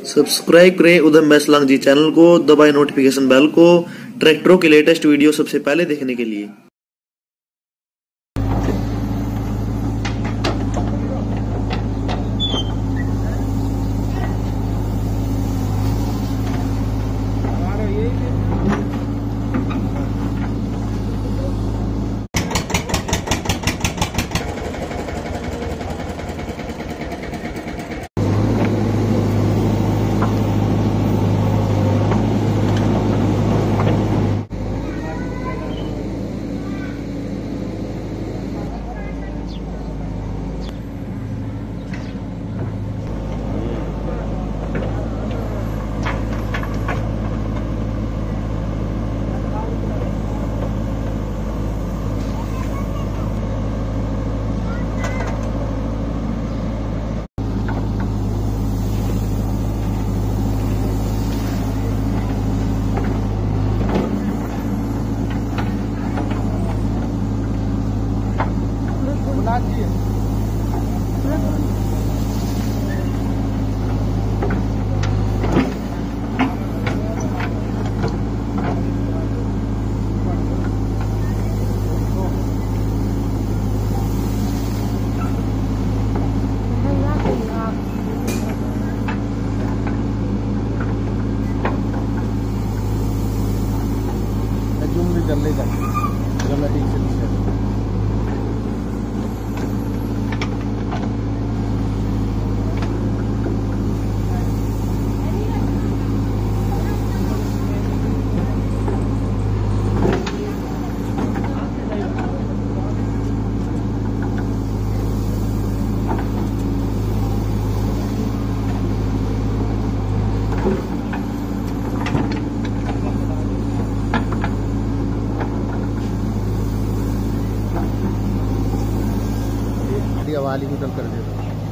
Subscribe करें उधम मैसलांग जी channel को, दबाएं नोटिफिकेशन बेल को ट्रैक्टरों के लेटेस्ट वीडियो सबसे पहले देखने के लिए। कर लेगा मैं ठीक से वाली निकल कर देता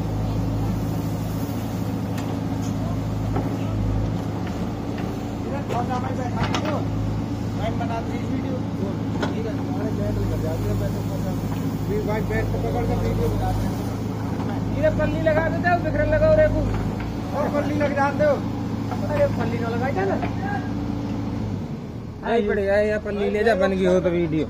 पल्ली लगा देते हो, बिखरन लगाओ रे को और पल्ली लग जाते हो। अरे पल्ली ना लगाई था ना, नहीं पड़ेगा या पल्ली ले जा, बन गई हो तो वीडियो।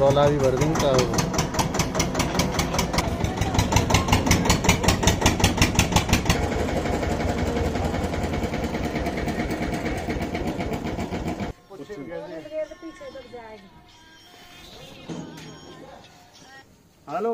रौला भी भर देंगे का हेलो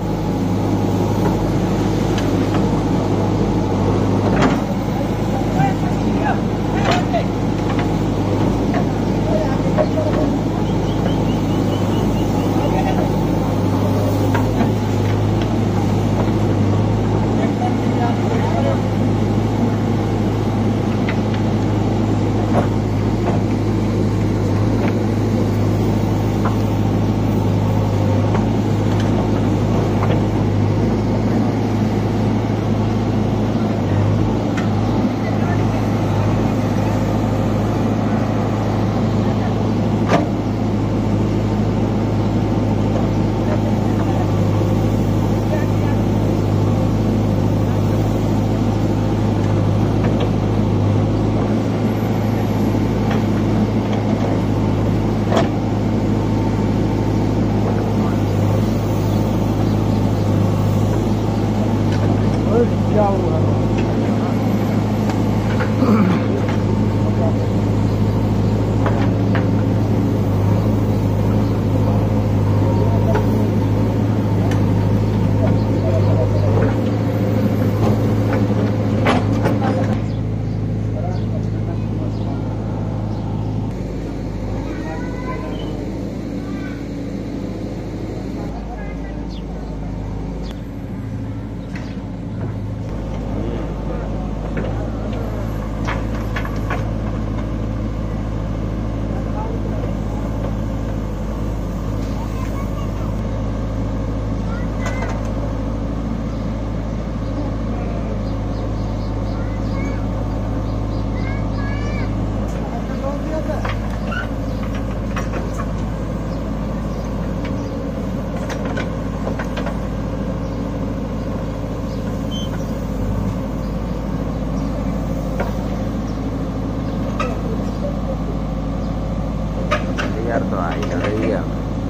क्या हुआ यार तो आई रही है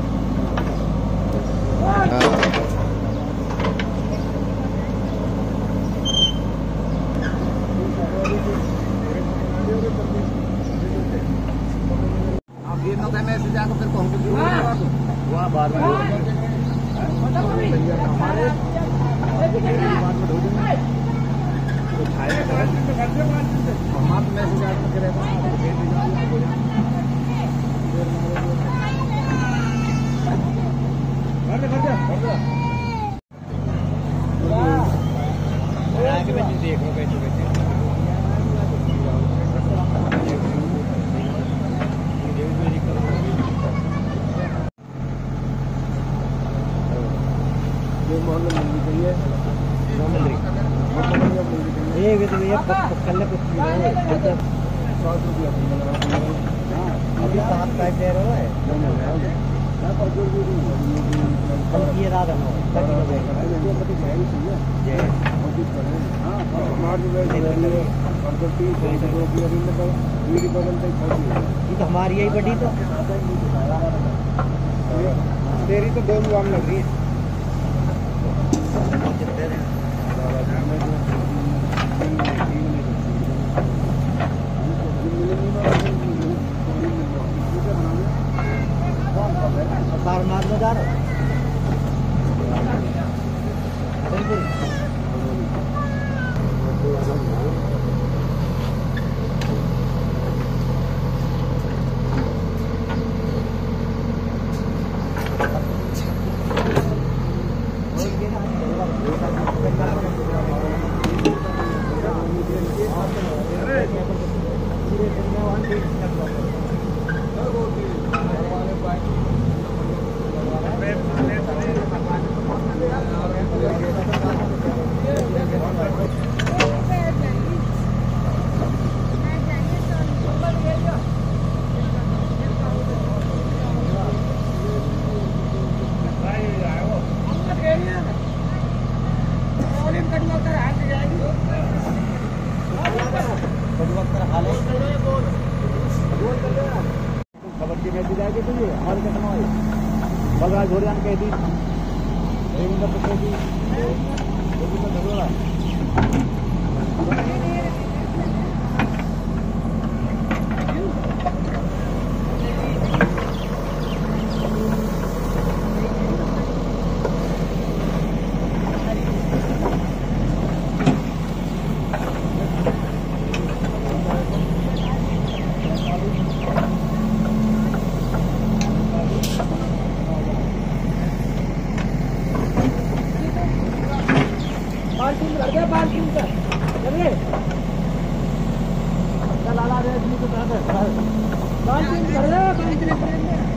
आप ये ना कहने से जाकर फिर पहुंच वहाँ बाहर में हमारे हम मैसेज आकर देख लो बैठे बैठे अभी 7 पैक दे रहे हो ये रात तो हमारी यही बड़ी तो तेरी तो 2 मुआम लग रही है सारनाथ में जा रहे खबर की मैसेज आएगी तो ये हमारे कितना बलराज घोड़ियान कह दी देवेंद्र तो कह दी तो धरोला बाल्टी में भर गया बाल्टी में चलिए लाला रे आदमी को कहा बाल्टी में भर गया बाल्टी में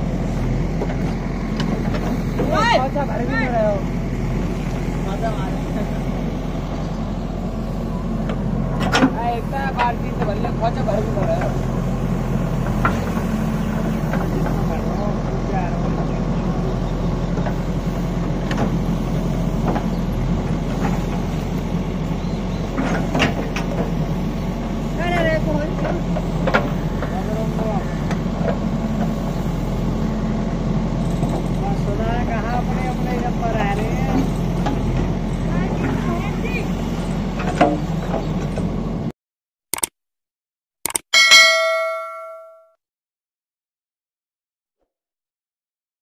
अच्छा भर भी नहीं रहे हो मजा मारे एक बाल्टी से भर ले खोचा भर भी रहे हो